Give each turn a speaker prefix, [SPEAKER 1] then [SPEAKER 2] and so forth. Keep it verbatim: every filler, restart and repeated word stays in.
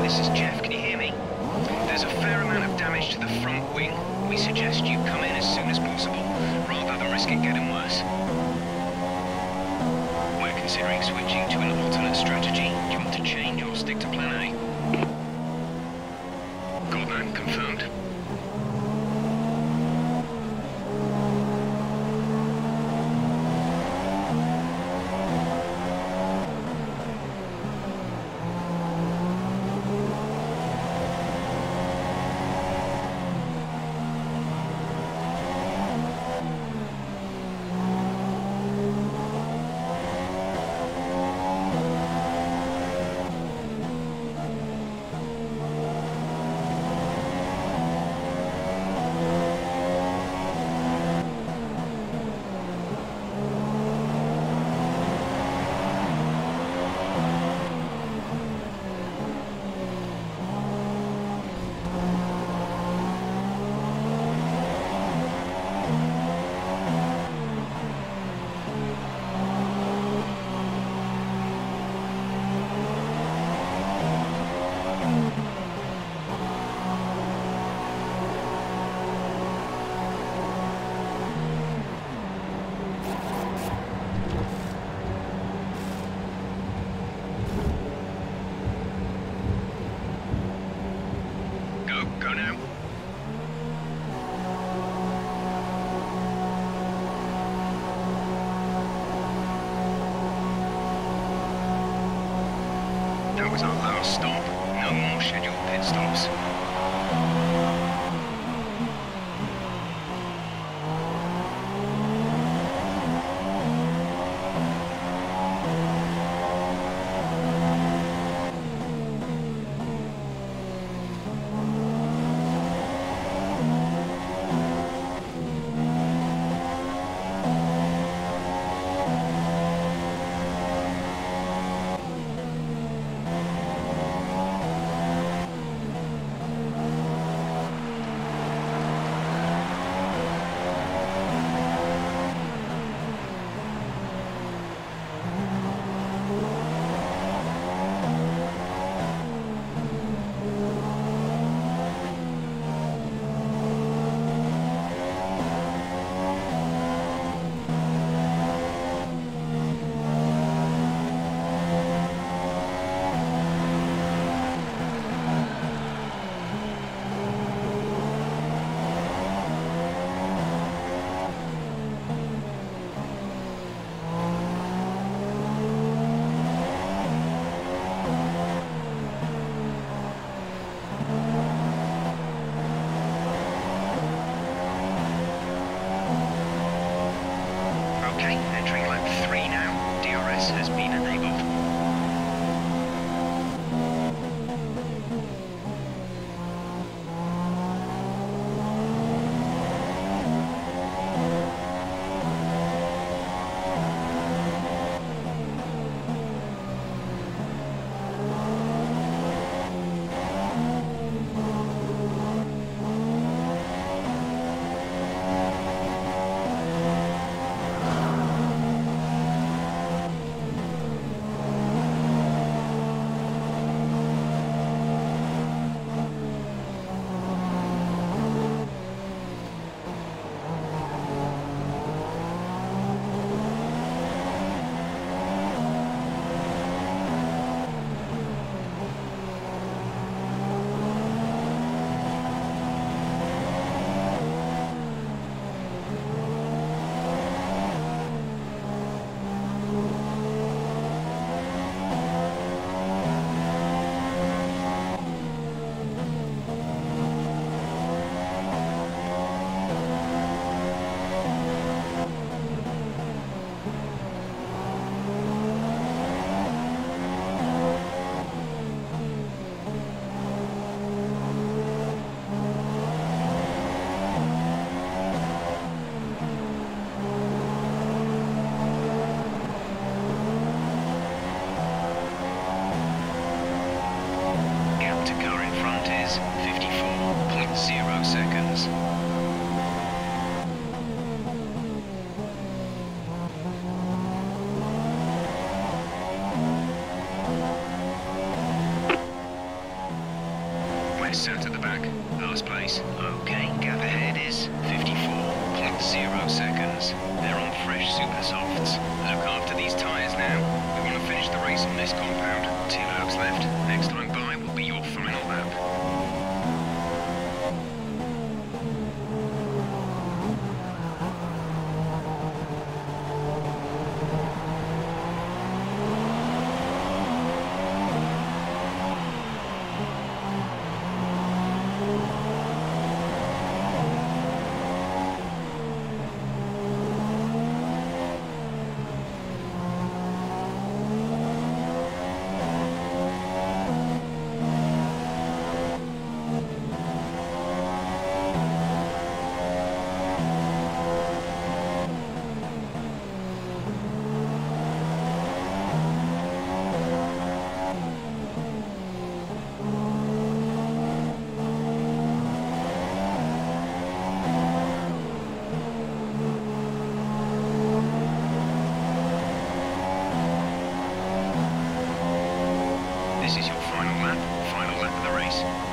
[SPEAKER 1] this is Jeff. Can you hear me? There's a fair amount of damage to the front wing. We suggest you come in as soon as possible, rather than risk it getting worse. We're considering switching to an alternate strategy. Do you want to change or stick to plan A? Goldman, confirmed. Go now. That was our last stop. No more scheduled pit stops. race. Okay, gap ahead is fifty-four point zero seconds. They're on fresh super softs. Look after these tyres now. We want to finish the race on this compound. Two laps left. Next time by will be your final lap. This is your final lap, final lap of the race.